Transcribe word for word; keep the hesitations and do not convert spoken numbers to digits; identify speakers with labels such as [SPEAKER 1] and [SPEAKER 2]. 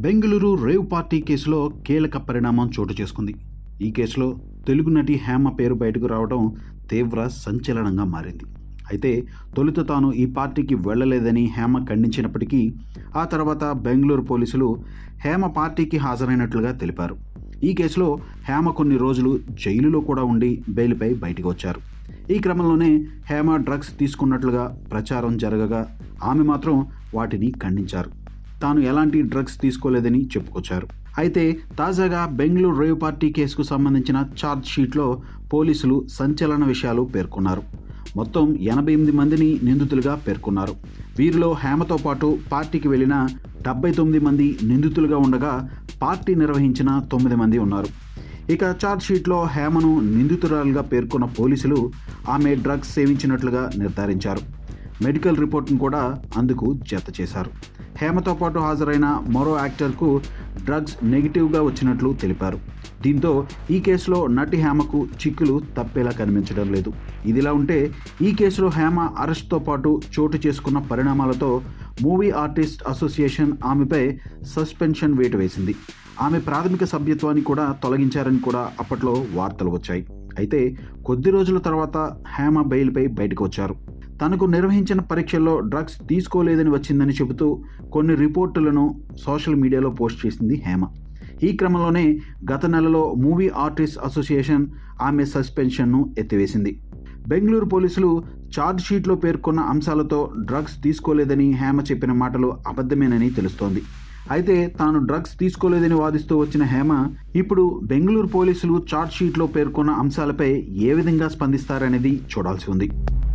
[SPEAKER 1] Bengaluru rave party కేసులో కీలక పరిణామం చోటు చేసుకుంది. ఈ కేసులో తెలుగు నటి హేమ పేరు బయటకు రావడం తీవ్ర సంచలనంగా మారింది. అయితే తొలుత తాను ఈ పార్టీకి వెళ్లలేదని హేమ ఖండించినప్పటికీ ఆ తర్వాత బెంగళూరు పోలీసులు హేమ పార్టీకి హాజరైనట్లుగా తెలిపారు. ఈ కేసులో హేమ కొన్ని రోజులు జైలులో కూడా ఉండి బెయిల్పై బయటకు వచ్చారు. ఈ క్రమంలోనే హేమ డ్రగ్స్ తీసుకున్నట్లుగా ప్రచారం జరగగా ఆమె మాత్రం వాటిని ఖండించారు. తాను ఎలాంటి డ్రగ్స్ తీసుకోలేదని చెప్పుకొచ్చారు. అయితే తాజాగా బెంగళూరు రేవ్ పార్టీ కేసుకు సంబంధించిన ఛార్జ్ షీట్లో పోలీసులు సంచలన విషయాలు పేర్కొన్నారు. మొత్తం ఎనభై ఎనిమిది మందిని నిందితులుగా పేర్కొన్నారు. వీరిలో హేమతో పాటు పార్టీకి వెళ్లిన డెబ్బై తొమ్మిది మంది నిందితులుగా ఉండగా పార్టీ నిర్వహించిన తొమ్మిది మంది ఉన్నారు. ఇక ఛార్జ్ షీట్లో హేమను నిందితురాలుగా పేర్కొన్న పోలీసులు ఆమె డ్రగ్స్ సేవించినట్లుగా నిర్ధారించారు. మెడికల్ రిపోర్ట్ను కూడా అందుకు జత చేశారు. హేమతో పాటు హాజరైన మరో యాక్టర్కు డ్రగ్స్ నెగిటివ్గా వచ్చినట్లు తెలిపారు. దీంతో ఈ కేసులో నటి హేమకు చిక్కులు తప్పేలా కనిపించడం లేదు. ఇదిలా ఉంటే ఈ కేసులో హేమ అరెస్ట్తో పాటు చోటు చేసుకున్న పరిణామాలతో మూవీ ఆర్టిస్ట్ అసోసియేషన్ ఆమెపై సస్పెన్షన్ వేటు వేసింది. ఆమె ప్రాథమిక సభ్యత్వాన్ని కూడా తొలగించారని కూడా అప్పట్లో వార్తలు వచ్చాయి. అయితే కొద్ది రోజుల తర్వాత హేమ బెయిల్పై బయటకు వచ్చారు. తనకు నిర్వహించిన పరీక్షల్లో డ్రగ్స్ తీసుకోలేదని వచ్చిందని చెబుతూ కొన్ని రిపోర్టులను సోషల్ మీడియాలో పోస్ట్ చేసింది హేమ. ఈ క్రమంలోనే గత నెలలో మూవీ ఆర్టిస్ట్ అసోసియేషన్ ఆమె సస్పెన్షన్ను ఎత్తివేసింది. బెంగళూరు పోలీసులు ఛార్జ్ షీట్లో పేర్కొన్న అంశాలతో డ్రగ్స్ తీసుకోలేదని హేమ చెప్పిన మాటలు అబద్ధమేనని తెలుస్తోంది. అయితే తాను డ్రగ్స్ తీసుకోలేదని వాదిస్తూ వచ్చిన హేమ ఇప్పుడు బెంగళూరు పోలీసులు ఛార్జ్ షీట్లో పేర్కొన్న అంశాలపై ఏ విధంగా స్పందిస్తారనేది చూడాల్సి ఉంది.